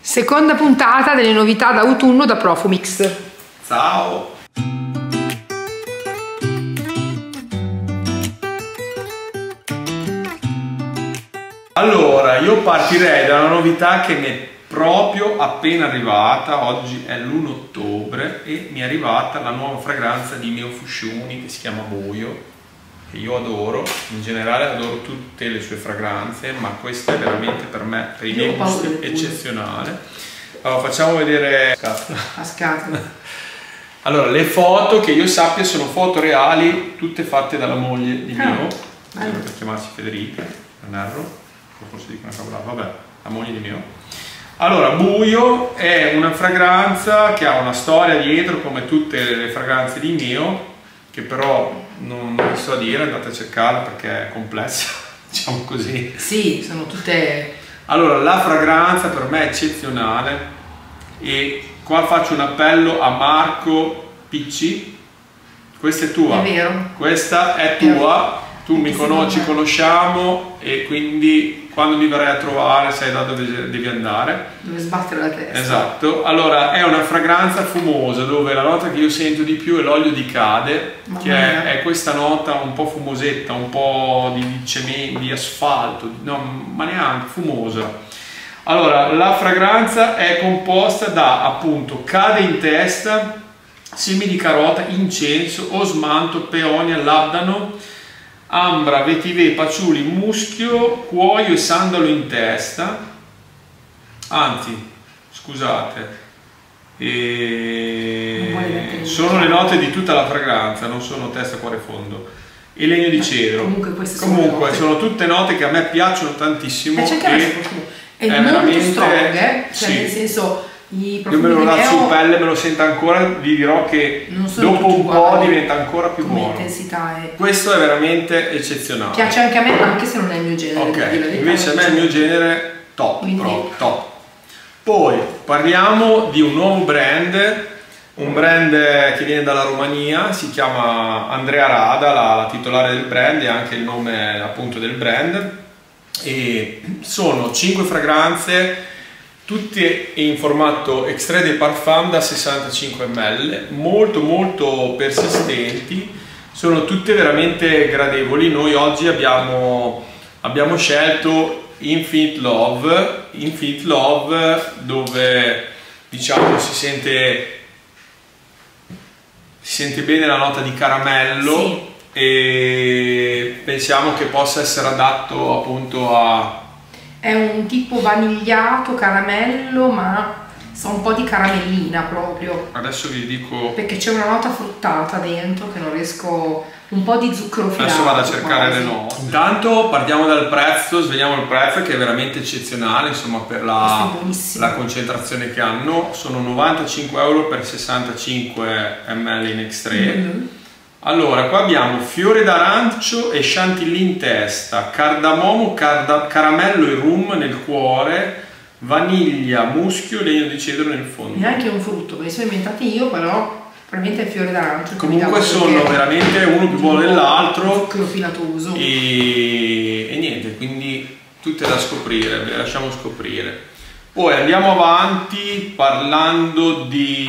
Seconda puntata delle novità d'autunno da Profumix. Ciao! Allora, io partirei da una novità che mi è proprio appena arrivata. Oggi è l'1 ottobre e mi è arrivata la nuova fragranza di Meo Fusciuni che si chiama Buio, che io adoro. In generale adoro tutte le sue fragranze, ma questa è veramente per me, per i miei gusti, eccezionale. Allora, facciamo vedere a scatola. Allora, le foto che io sappia sono foto reali, tutte fatte dalla moglie di Meo, per chiamarsi Federica, non erro, forse dico una cavolata, vabbè, la moglie di Meo. Allora, Buio è una fragranza che ha una storia dietro, come tutte le fragranze di Meo, che però non vi so dire, andate a cercarla perché è complessa, diciamo così. Sì, sono tutte... Allora, la fragranza per me è eccezionale e qua faccio un appello a Marco Picci. Questa è tua. È vero. Questa è tua. Tu mi conosci, ci conosciamo e quindi quando mi verrai a trovare sai da dove devi andare. Dove sbattere la testa. Esatto. Allora, è una fragranza fumosa dove la nota che io sento di più è l'olio di cade, che è questa nota un po' fumosetta, un po' di cemento, di asfalto, no, ma neanche fumosa. Allora, la fragranza è composta da appunto cade in testa, semi di carota, incenso, osmanto, peonia, labdano, ambra, vetiver, patchouli, muschio, cuoio e sandalo in testa. Anzi, scusate, sono le note di tutta la fragranza, non sono testa, cuore e fondo. E legno di cedro. Comunque sono tutte note che a me piacciono tantissimo. È molto strong, cioè sì. Nel senso, io me lo do su pelle, me lo sento ancora, vi dirò che dopo un po' diventa ancora più buono. Intensità è... Questo è veramente eccezionale. Piace anche a me, anche se non è il mio genere. Ok, invece a me è il mio genere top, proprio top. Poi parliamo di un nuovo brand, un brand che viene dalla Romania, si chiama Andrea Rada, la titolare del brand e anche il nome appunto del brand. E sono 5 fragranze tutte in formato extrait de parfum da 65 ml, molto persistenti, sono tutte veramente gradevoli. Noi oggi abbiamo scelto Infinite Love, dove diciamo si sente bene la nota di caramello. Sì. E pensiamo che possa essere adatto appunto a... È un tipo vanigliato, caramello, ma sa un po' di caramellina proprio. Adesso vi dico... Perché c'è una nota fruttata dentro che non riesco... Un po' di zucchero filato. Adesso vado a cercare le note. Intanto partiamo dal prezzo, svegliamo il prezzo che è veramente eccezionale, insomma, per la concentrazione che hanno. Sono 95 euro per 65 ml in extrait. Allora, qua abbiamo fiore d'arancio e chantilly in testa, cardamomo, caramello e rum nel cuore, vaniglia, muschio, legno di cedro nel fondo. Neanche un frutto, me li sono inventati io, però probabilmente è fiore d'arancio. Comunque sono veramente uno più buono dell'altro. Zucchero filatoso. E niente, quindi tutte da scoprire, ve le lasciamo scoprire. Poi andiamo avanti parlando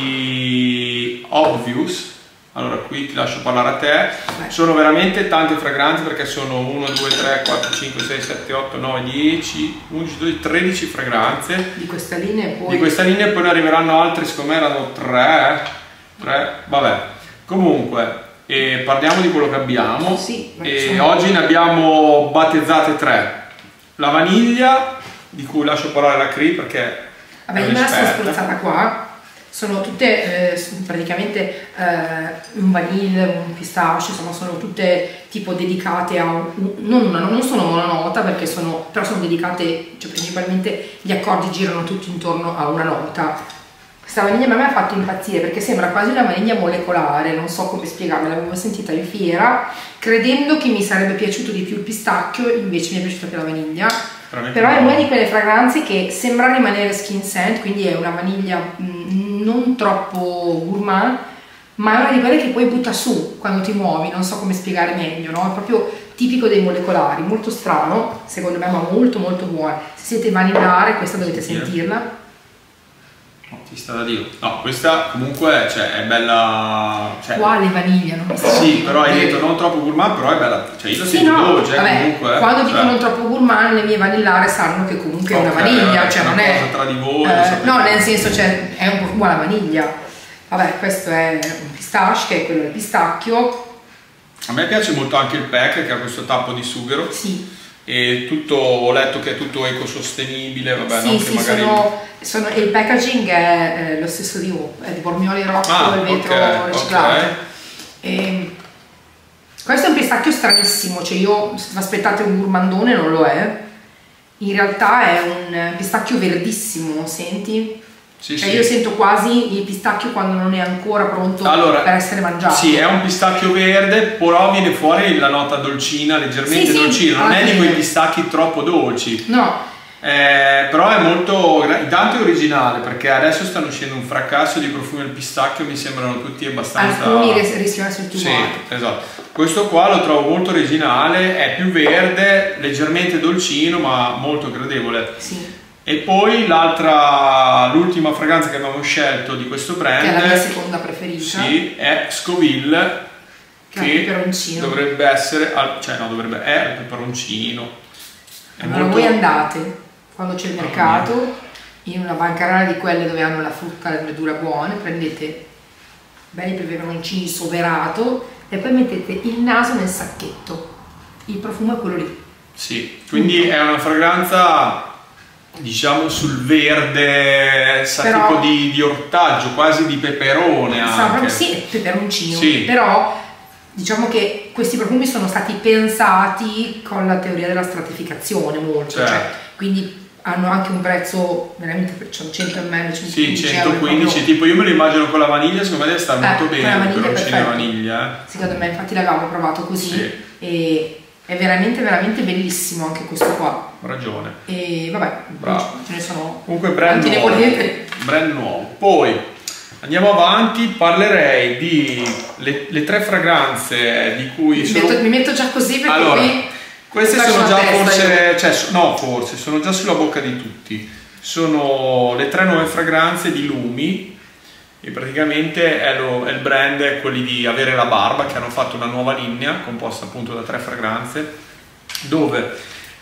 di Obvious. Allora, qui ti lascio parlare a te. Sono veramente tante fragranze perché sono 1, 2, 3, 4, 5, 6, 7, 8, 9, 10, 11, 12, 13 fragranze. Di questa linea e poi... Di questa linea e poi ne arriveranno altre, secondo me erano 3, vabbè. Comunque, parliamo di quello che abbiamo. Sì, e oggi ne abbiamo battezzate 3. La vaniglia, di cui lascio parlare la Cri perché... Vabbè, io me la sono spruzzata qua. Sono tutte praticamente un vanilla, un pistaccio, insomma sono tutte tipo dedicate a non sono mononota perché però sono dedicate, cioè principalmente gli accordi girano tutti intorno a una nota. Questa vaniglia a me ha fatto impazzire perché sembra quasi una vaniglia molecolare, non so come spiegarla, l'avevo sentita in fiera credendo che mi sarebbe piaciuto di più il pistacchio, invece mi è piaciuta più la vaniglia. Però è una di quelle fragranze che sembra rimanere skin scent, quindi è una vaniglia non troppo gourmand, ma è una di quelle che poi butta su quando ti muovi, non so come spiegare meglio, no? È proprio tipico dei molecolari, molto strano, secondo me, ma molto buono. Se siete vanillare, questa dovete sentirla. Ci sta da Dio. No, questa comunque cioè, è bella. Cioè, quale vaniglia? Non mi sì, però hai detto non troppo gourmand, però è bella. Cioè io lo sì, sento no, dolce, vabbè, comunque. quando dico non troppo gourmand, le mie vanillare sanno che comunque è una vaniglia, cioè non è. Tra di voi, no, nel senso, cioè, è un profumo alla vaniglia. Vabbè, questo è un pistache, che è quello del pistacchio. A me piace molto anche il pack, che ha questo tappo di sughero. Sì. E tutto, ho letto che è tutto ecosostenibile, vabbè, sì, non sì, che magari... il packaging è lo stesso è di Bormioli Rocco, il vetro riciclato. Okay. Questo è un pistacchio stranissimo, cioè io, se aspettate un gourmandone, non lo è. In realtà è un pistacchio verdissimo, senti? Sì, cioè sì. io sento quasi il pistacchio quando non è ancora pronto per essere mangiato. Sì, è un pistacchio verde, però viene fuori la nota dolcina, leggermente sì, dolcina, non è di quei pistacchi troppo dolci. No. Però è molto, intanto è originale, perché adesso stanno uscendo un fracasso di profumi al pistacchio, mi sembrano tutti abbastanza... Alcuni rischiano di essere più sì, esatto. Questo qua lo trovo molto originale, è più verde, leggermente dolcino, ma molto gradevole. Sì. E poi l'ultima fragranza che abbiamo scelto di questo brand, che è la mia seconda preferita, sì, è Scoville, che dovrebbe essere, cioè no, è il peperoncino. Allora voi andate, quando c'è il mercato, in una bancarella di quelle dove hanno la frutta e le verdure buone, prendete belli peperoncini soverato e poi mettete il naso nel sacchetto, il profumo è quello lì. Sì, quindi è una fragranza... diciamo sul verde, sa tipo di ortaggio, quasi di peperone anche. Sì, è peperoncino, sì. Però diciamo che questi profumi sono stati pensati con la teoria della stratificazione molto, certo. Cioè, quindi hanno anche un prezzo veramente, cioè 100 ml, 115 sì, 115, tipo io me lo immagino con la vaniglia, secondo me deve stare molto bene, il peperoncino e vaniglia. Secondo me, infatti l'avevamo provato così, sì. E è veramente veramente bellissimo anche questo qua. Ragione. E vabbè, bravo. Ce ne sono. Comunque brand nuovo. Poi andiamo avanti, parlerei di le tre fragranze di cui mi metto già così perché allora, qui queste sono già forse sono già sulla bocca di tutti. Sono le tre nuove fragranze di Lumi. E praticamente è il brand, quelli di Avere la Barba, che hanno fatto una nuova linea composta appunto da tre fragranze, dove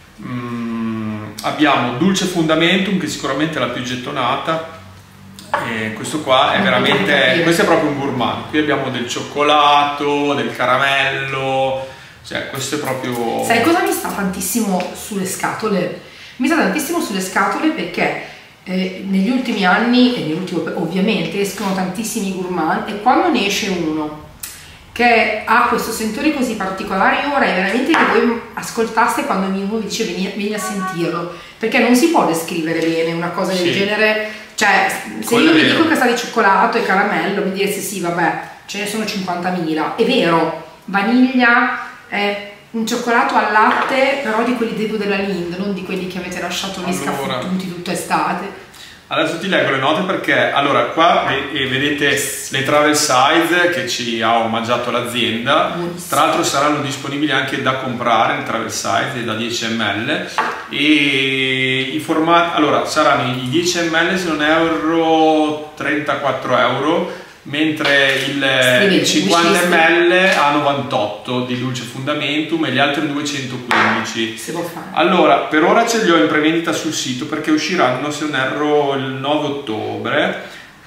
abbiamo Dulce Fundamentum, che sicuramente è la più gettonata, e questo qua è veramente, questo è proprio un gourmand. Qui abbiamo del cioccolato, del caramello, cioè questo è proprio... Sai cosa mi sta tantissimo sulle scatole? Mi sta tantissimo sulle scatole perché negli ultimi anni, ovviamente, escono tantissimi gourmand e quando ne esce uno che ha questo sentore così particolare, io vorrei veramente che voi ascoltaste quando uno vi dice vieni a sentirlo, perché non si può descrivere bene una cosa del genere. Cioè, se io vi dico che sta di cioccolato e caramello, mi direste sì, vabbè, ce ne sono 50.000, è vero, vaniglia, un cioccolato al latte, però di quelli della Lind, non di quelli che avete lasciato lì scafottuti tutta estate. Adesso ti leggo le note perché, allora, qua vedete le travel size che ci ha omaggiato l'azienda. Tra l'altro saranno disponibili anche da comprare, le travel size da 10 ml. E i formati, allora, saranno i 10 ml, se non erro, 34 euro, mentre il 50 ml a 98 di Dulce Fundamentum e gli altri 215. Si può fare. Allora, per ora ce li ho in prevendita sul sito perché usciranno, se non erro, il 9 ottobre.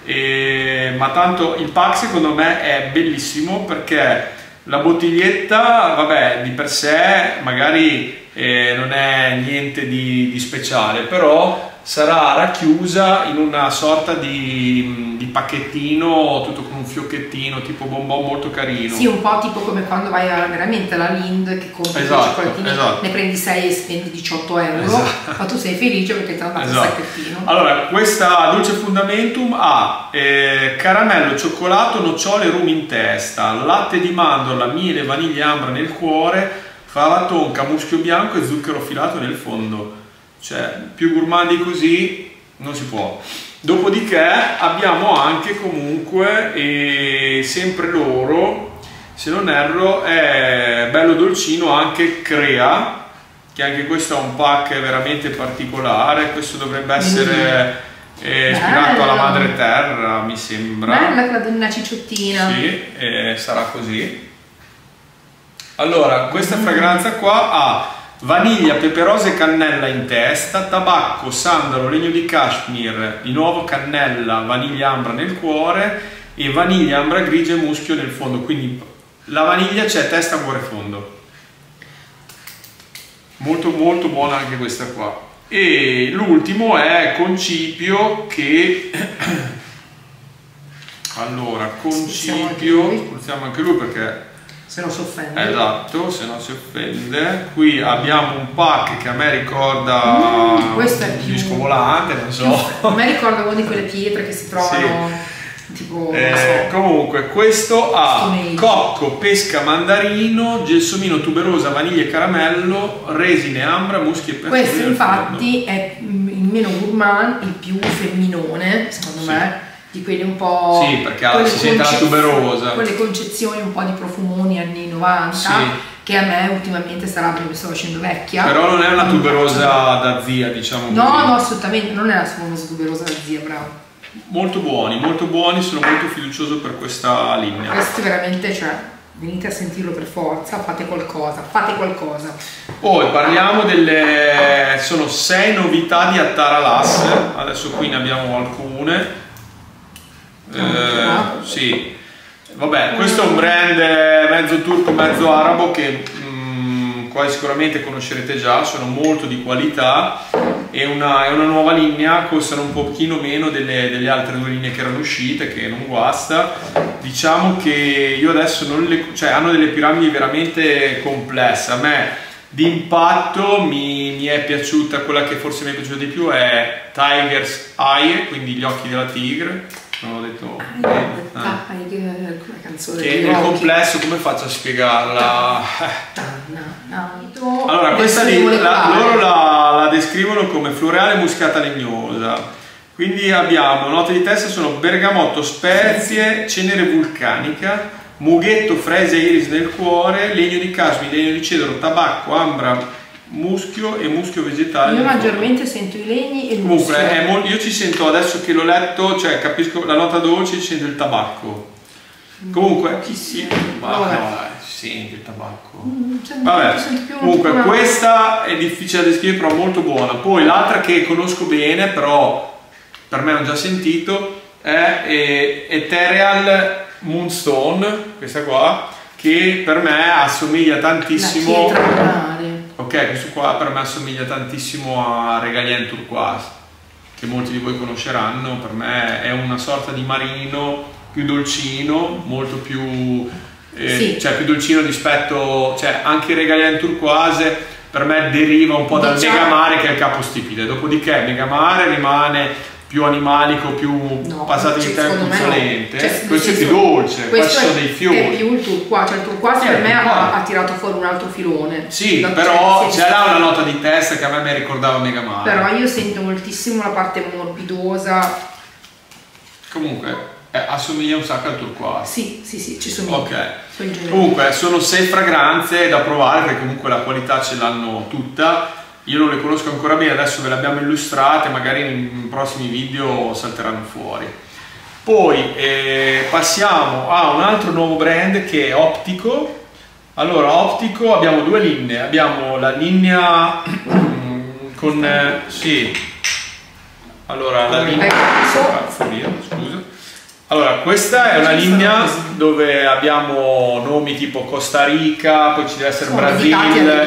Ma tanto il pack secondo me è bellissimo perché la bottiglietta, vabbè, di per sé magari non è niente di speciale, però sarà racchiusa in una sorta di pacchettino tutto con un fiocchettino tipo bonbon molto carino. Sì, un po' tipo come quando vai veramente alla Lind che compri i cioccolatini, ne prendi 6 e spendi 18 euro, ma tu sei felice perché ti hanno dato il sacchettino. Allora, questa Dulce Fundamentum ha caramello, cioccolato, nocciole e rum in testa, latte di mandorla, miele, vaniglia ambra nel cuore, fava tonka, muschio bianco e zucchero filato nel fondo. Cioè, più gourmand di così non si può. Dopodiché abbiamo anche comunque, sempre loro, se non erro, è bello dolcino anche Crea, che anche questo è un pack veramente particolare. Questo dovrebbe essere è ispirato alla madre terra, mi sembra. Bella una cicciottina. Sì, sarà così. Allora, questa fragranza qua ha vaniglia, pepe rosa e cannella in testa, tabacco, sandalo, legno di cashmere, di nuovo cannella, vaniglia ambra nel cuore e vaniglia ambra grigia e muschio nel fondo. Quindi la vaniglia c'è testa, cuore, fondo. Molto molto buona anche questa qua. E l'ultimo è Concipio, che allora Concipio, spruziamo anche lui perché se no si offende. Esatto, se no si offende. Qui abbiamo un pack che a me ricorda questo è un disco volante, non so. A me ricorda una di quelle pietre che si trovano, sì. Tipo comunque questo ha cocco, pesca, mandarino, gelsomino, tuberosa, vaniglia e caramello, resine, ambra, muschi e persone. Questo infatti è il meno gourmand, il più femminone secondo me, di quelli un po'... Sì, perché si sente la tuberosa. Quelle concezioni un po' di profumoni anni 90, sì. Che a me ultimamente sarà perché mi sto facendo vecchia. Però non è una tuberosa da zia, diciamo così. No, assolutamente, non è la famosa tuberosa da zia, bravo. Molto buoni, sono molto fiducioso per questa linea. Questo veramente, cioè, venite a sentirlo per forza, fate qualcosa. Poi parliamo delle... sono 6 novità di Attara Lass, adesso qui ne abbiamo alcune. Sì, vabbè, questo è un brand mezzo turco, mezzo arabo che quasi sicuramente conoscerete già, sono molto di qualità, è una nuova linea, costano un pochino meno delle altre due linee che erano uscite, che non guasta. Diciamo che io adesso non le... cioè hanno delle piramidi veramente complesse. A me d'impatto mi è piaciuta, quella che forse mi è piaciuta di più è Tiger's Eye, quindi gli occhi della tigre. Non ho detto che nel complesso come faccio a spiegarla? Allora questa lì loro la descrivono come floreale muscata legnosa, quindi abbiamo note di testa sono bergamotto, spezie, cenere vulcanica, mughetto, frese, iris nel cuore, legno di cashmere, legno di cedro, tabacco, ambra, muschio e muschio vegetale. Io maggiormente sento i legni e il muschio. Comunque io ci sento, adesso che l'ho letto, cioè capisco la nota dolce, ci sento il tabacco. Comunque sì, ma no, si sente il tabacco. Vabbè, comunque questa è difficile da descrivere, però molto buona. Poi l'altra che conosco bene, però per me ho già sentito, è Ethereal Moonstone, questa qua, che per me assomiglia tantissimo. Ok, questo qua per me assomiglia tantissimo a Régalien Turquoise, che molti di voi conosceranno. Per me è una sorta di marino più dolcino, molto più, cioè più dolcino rispetto, cioè anche Régalien Turquoise per me deriva un po' dal Megamare che è il capostipite, dopodiché Megamare rimane più animalico, più passato in tempo, più salente. Cioè, questo è più dolce, questi sono dei fiori. È più il turquoise, cioè il turquoise per me ha tirato fuori un altro filone. Sì, però c'è là una nota di testa che a me ricordava Megamare. Però io sento moltissimo la parte morbidosa. Comunque assomiglia un sacco al turquoise. Sì, ci somiglia. Ok. Comunque sono 6 fragranze da provare perché comunque la qualità ce l'hanno tutta. Io non le conosco ancora bene, adesso ve le abbiamo illustrate, magari in prossimi video salteranno fuori. Poi passiamo a un altro nuovo brand che è Optico. Allora, Optico abbiamo due linee, abbiamo la linea con... sì, allora la linea... scusa. Allora, questa è una linea dove abbiamo nomi tipo Costa Rica, poi ci deve essere Brasile,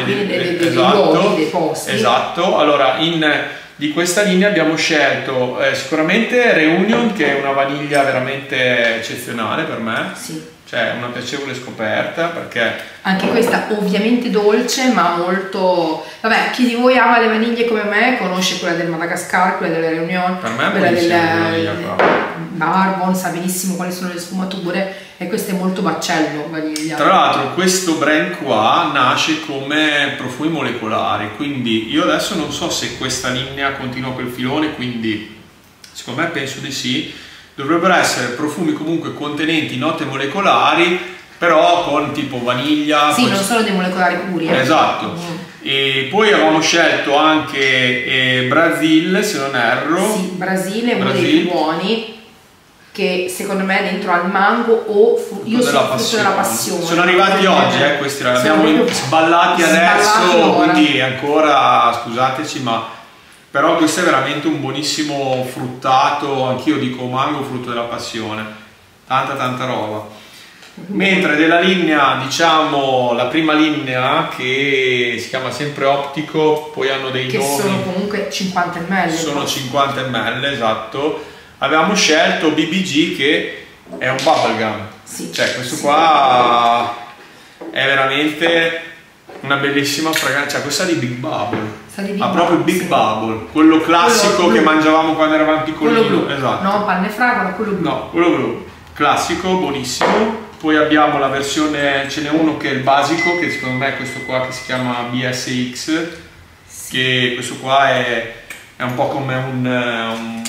esatto. Allora, di questa linea abbiamo scelto sicuramente Reunion, che è una vaniglia veramente eccezionale per me. Sì. Cioè una piacevole scoperta, perché anche questa ovviamente dolce ma molto, vabbè, chi di voi ama le vaniglie come me conosce quella del Madagascar, quella della Reunion, per me è quella del Barbon, sa benissimo quali sono le sfumature, e questo è molto baccello vaniglia. Tra l'altro questo brand qua nasce come profumi molecolari, quindi io adesso non so se questa linea continua quel filone, quindi secondo me penso di sì. Dovrebbero essere profumi comunque contenenti note molecolari, però con tipo vaniglia. Sì, non sono dei molecolari puri. Esatto. E poi avevamo scelto anche Brasil, se non erro. Sì, Brasile è uno dei più buoni, che secondo me è dentro al mango o io sono frutto della passione. Sono arrivati oggi, questi li abbiamo sballati adesso, quindi ancora scusateci, ma però questo è veramente un buonissimo fruttato, anch'io dico mango, frutto della passione, tanta roba. Mentre della linea, diciamo la prima linea, che si chiama sempre Optico, poi hanno dei nomi che sono comunque 50 ml. Sono 50 ml, esatto. Avevamo scelto BBG, che è un bubblegum. Sì, cioè questo qua è veramente una bellissima fragranza, cioè questa di Big Bubble. Ha proprio Big Bubble, quello classico che mangiavamo quando eravamo piccolini. Quello blu. Esatto. No, panne fragola, quello blu. No, quello blu. Classico, buonissimo. Poi abbiamo la versione, ce n'è uno che è il basico, che secondo me è questo qua, che si chiama BSX, che questo qua è un po' come un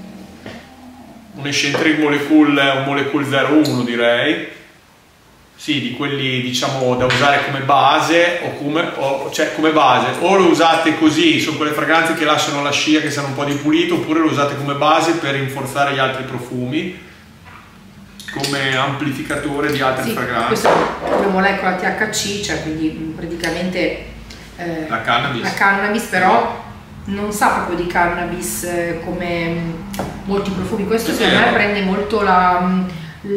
eccentric molecule, un molecule 01 direi. Sì, di quelli diciamo da usare come base cioè come base, o lo usate così, sono quelle fragranze che lasciano la scia, che sanno un po' di pulito, oppure lo usate come base per rinforzare gli altri profumi, come amplificatore di altre fragranze. Questa è una molecola THC, cioè quindi praticamente la cannabis, però non sa proprio di cannabis come molti profumi. Questo secondo me prende molto la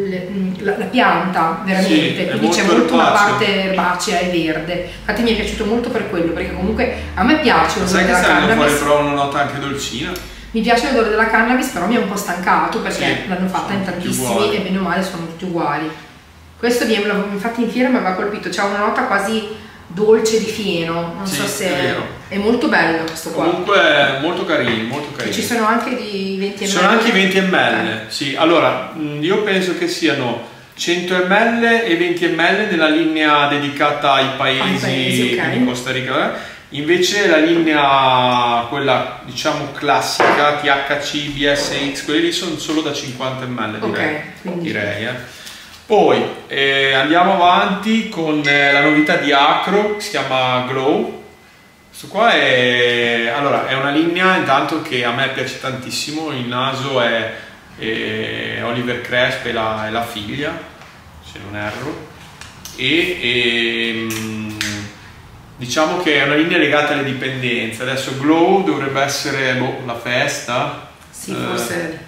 pianta, veramente, quindi c'è molto una parte erbacea e verde. Infatti mi è piaciuto molto per quello, perché comunque a me piace l'odore della cannabis. Fuori però una nota anche dolcina. Mi piace l'odore della cannabis, però mi è un po' stancato, perché l'hanno fatta in tantissimi e bene o male sono tutti uguali. Questo infatti in fiera mi aveva colpito, c'ha una nota quasi dolce di fieno, non so se è molto bello questo qua. Comunque molto carini, molto carini. E ci sono anche di 20 ml. Sono anche 20 ml, sì. Allora, io penso che siano 100 ml e 20 ml nella linea dedicata ai paesi di Costa Rica. Invece la linea, quella diciamo classica, THC, BSX, quelli lì sono solo da 50 ml, direi. Poi andiamo avanti con la novità di Acro, che si chiama Glow. Questo qua è una linea intanto che a me piace tantissimo. Il naso è Oliver Cresp e la figlia, se non erro, diciamo che è una linea legata alle dipendenze. Adesso Glow dovrebbe essere la festa. Sì, forse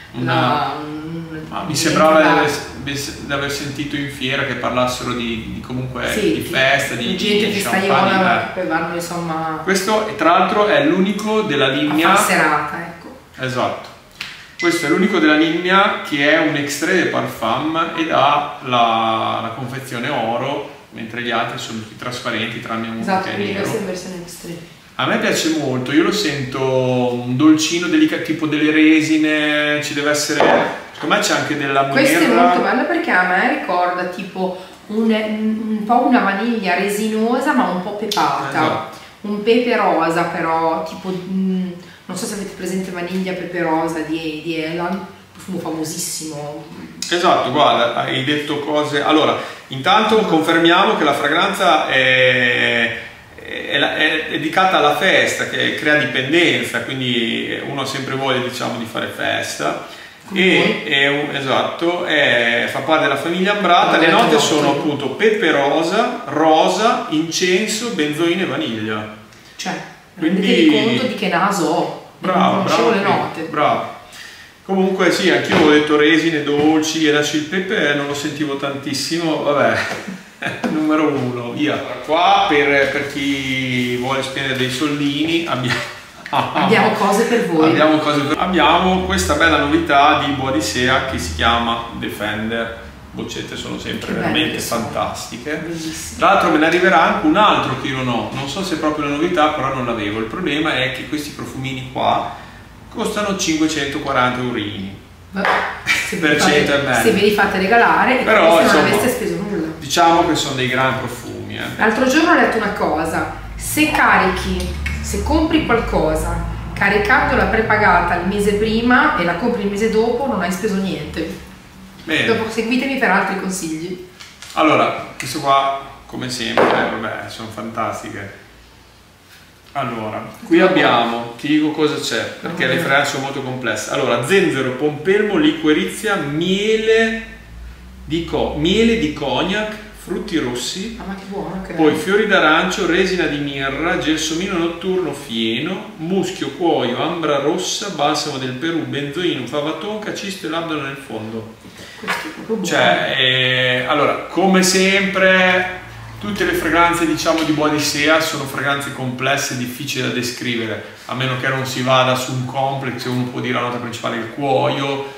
mi sembrava di aver sentito in fiera che parlassero di comunque di festa, di gente festaiola, poi vanno insomma. Questo tra l'altro è l'unico della linea a serata, ecco. Esatto. Questo è l'unico della linea che è un extrait de parfum ed ha la confezione oro, mentre gli altri sono tutti trasparenti tranne uno che è nero. Questa è in versione extreme. A me piace molto, io lo sento un dolcino delicato, tipo delle resine, ci deve essere, secondo me c'è anche della mirra. Questa è molto bella perché a me ricorda tipo un po' una vaniglia resinosa ma un po' pepata, esatto. Un pepe rosa però, tipo, non so se avete presente vaniglia pepe rosa di Elan, profumo famosissimo. Esatto, guarda, hai detto cose. Allora, intanto confermiamo che la fragranza è dedicata alla festa, che crea dipendenza, quindi uno ha sempre voglia, diciamo, di fare festa. Esatto, fa parte della famiglia Ambrata. Le note sono appunto pepe rosa, incenso, benzoina e vaniglia. Cioè, rendete conto di che naso ho. Bravo, le note. Bravo. Comunque sì, anch'io ho detto resine dolci e adesso il pepe non lo sentivo tantissimo, vabbè. Numero 1, via. Qua per chi vuole spendere dei soldini abbiamo cose per voi. Abbiamo questa bella novità di Boadicea che si chiama Defender. Boccette sono sempre veramente fantastiche. Bellissime. Tra l'altro me ne arriverà anche un altro che io non ho, non so se è proprio una novità, però non l'avevo. Il problema è che questi profumini qua costano 540 eurini. Per 100 ml. Se ve li fate regalare, però non aveste speso nulla. Diciamo che sono dei gran profumi. L'altro giorno ho letto una cosa: se compri qualcosa caricandola prepagata il mese prima e la compri il mese dopo, non hai speso niente. Bene. Dopo seguitemi per altri consigli. Allora, questo qua come sempre, vabbè, sono fantastiche. Allora, qui abbiamo, ti dico cosa c'è, perché le fragranze sono molto complesse. Allora, zenzero, pompelmo, liquorizia, miele di cognac, frutti rossi, ma che buono, okay. Poi fiori d'arancio, resina di mirra, gelsomino notturno, fieno, muschio, cuoio, ambra rossa, balsamo del Perù, benzoino, fava tonka, cisto e labdano nel fondo. Questo è proprio buono. Cioè, allora, come sempre, tutte le fragranze, diciamo, di Bois d'Isea sono fragranze complesse e difficili da descrivere, a meno che non si vada su un complex e uno può dire la nota principale il cuoio,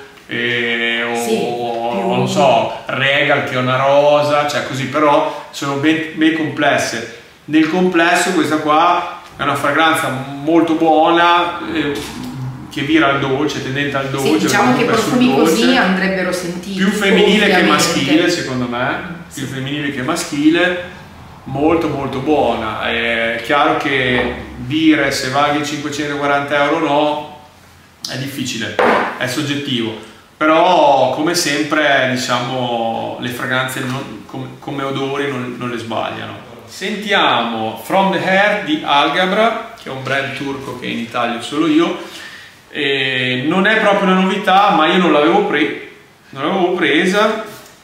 o non so, Regal che è una rosa, cioè così, però sono ben complesse. Nel complesso questa qua è una fragranza molto buona, che vira al dolce, tendente al dolce. Sì, diciamo che profumi così andrebbero sentiti. Più femminile che maschile, secondo me, più femminile che maschile, molto molto buona. È chiaro che dire se valga 540 euro o no è difficile, è soggettivo. Però come sempre, diciamo, le fragranze come odori non le sbagliano. Sentiamo From the Hair di Algabra, che è un brand turco che in Italia ho solo io. E non è proprio una novità, ma io non l'avevo presa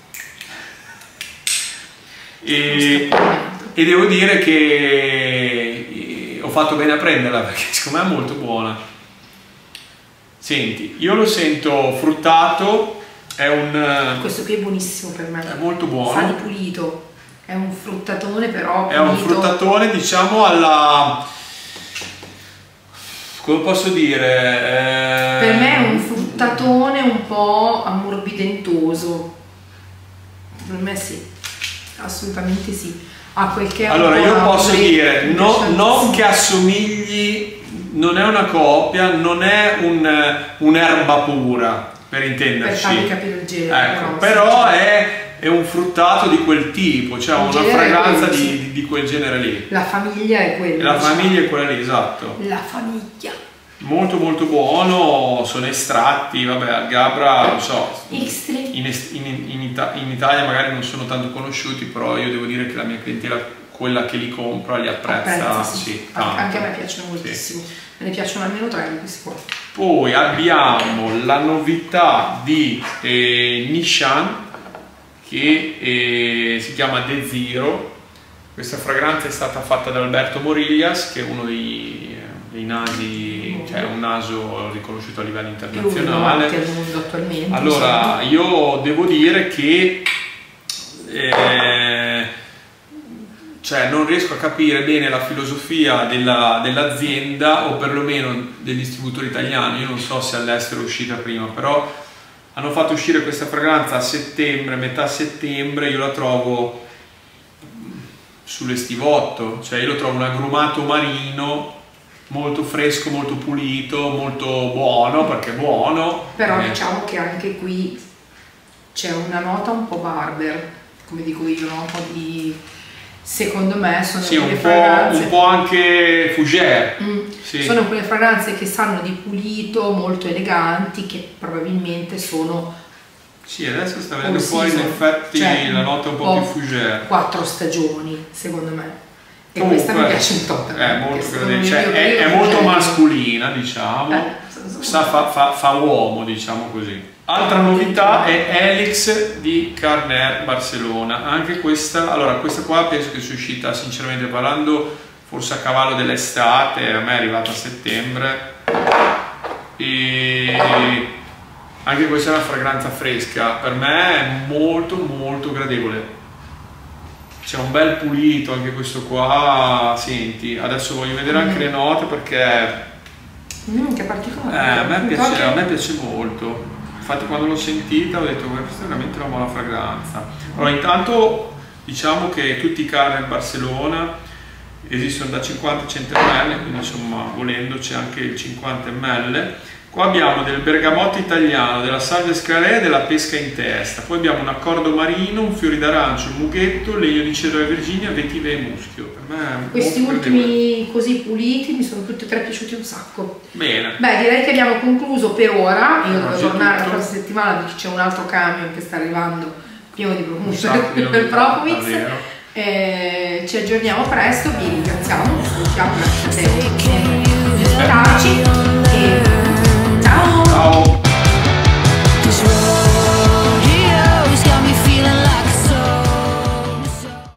e devo dire che ho fatto bene a prenderla, perché secondo me è molto buona. Senti, io lo sento fruttato, questo qui è buonissimo per me. È molto buono. Sa di pulito, è un fruttatone però pulito. È un fruttatone, diciamo, alla... come posso dire? Per me è un fruttatone un po' ammorbidentoso. Per me sì, assolutamente sì. Ha quel che è. Allora io posso dire, non che assomigli... Non è una coppia, non è un'erba pura, per intenderci. Per farvi capire il genere. Ecco, però è un fruttato di quel tipo, cioè una fragranza di quel genere lì. La famiglia è quella. La famiglia è quella lì, esatto. La famiglia. Molto molto buono, sono estratti, vabbè, Algabra, non so, in Italia magari non sono tanto conosciuti, però io devo dire che la mia clientela, quella che li compra, li apprezza, sì, anche a me piacciono moltissimo, sì. Me ne piacciono almeno 3 di questi qua. Poi abbiamo la novità di Nishan, che si chiama De Zero. Questa fragranza è stata fatta da Alberto Morillas, che è uno dei nasi, cioè un naso riconosciuto a livello internazionale. Più al mondo attualmente. Allora, io devo dire che cioè non riesco a capire bene la filosofia dell'azienda, o perlomeno del distributore italiano. Io non so se all'estero è uscita prima, però hanno fatto uscire questa fragranza a settembre, metà settembre. Io la trovo sull'estivotto, cioè io lo trovo un agrumato marino molto fresco, molto pulito, molto buono, perché è buono. Però diciamo che anche qui c'è una nota un po' barber, come dico io, no? Un po' di... Secondo me sono quelle fragranze... un po' anche fougère. Sì. Sono quelle fragranze che sanno di pulito, molto eleganti, che probabilmente sono... Sì, adesso sta venendo fuori in effetti, cioè, la nota un po' più fougère. 4 stagioni, secondo me. E comunque, questa mi piace un po'. È molto gradevole, cioè, è molto mascolina, diciamo. Fa uomo, diciamo così. Altra novità è Helix di Carner Barcelona. Anche questa, allora questa qua penso che sia uscita, sinceramente parlando, forse a cavallo dell'estate, a me è arrivata a settembre. E anche questa è una fragranza fresca, per me è molto molto gradevole. C'è un bel pulito anche questo qua. Senti, adesso voglio vedere anche le note, perché che particolare. A me piace molto. Infatti quando l'ho sentita ho detto questa è veramente una buona fragranza. Allora intanto diciamo che tutti i Carner Barcelona esistono da 50 a 100 ml, quindi insomma volendo c'è anche il 50 ml. Qua abbiamo del bergamotto italiano, della salvia scrarea e della pesca in testa. Poi abbiamo un accordo marino, un fiori d'arancio, un mughetto, legno di cedro e Virginia, vetive e muschio. Per me questi ultimi così puliti mi sono tutti e 3 piaciuti un sacco. Bene. Beh, direi che abbiamo concluso per ora. Io devo tornare la prossima settimana, perché c'è un altro camion che sta arrivando pieno di profumi per Profumix. Ci aggiorniamo presto, vi ringraziamo, vi salutiamo, lasciate ascoltarci e ciao! Ciao!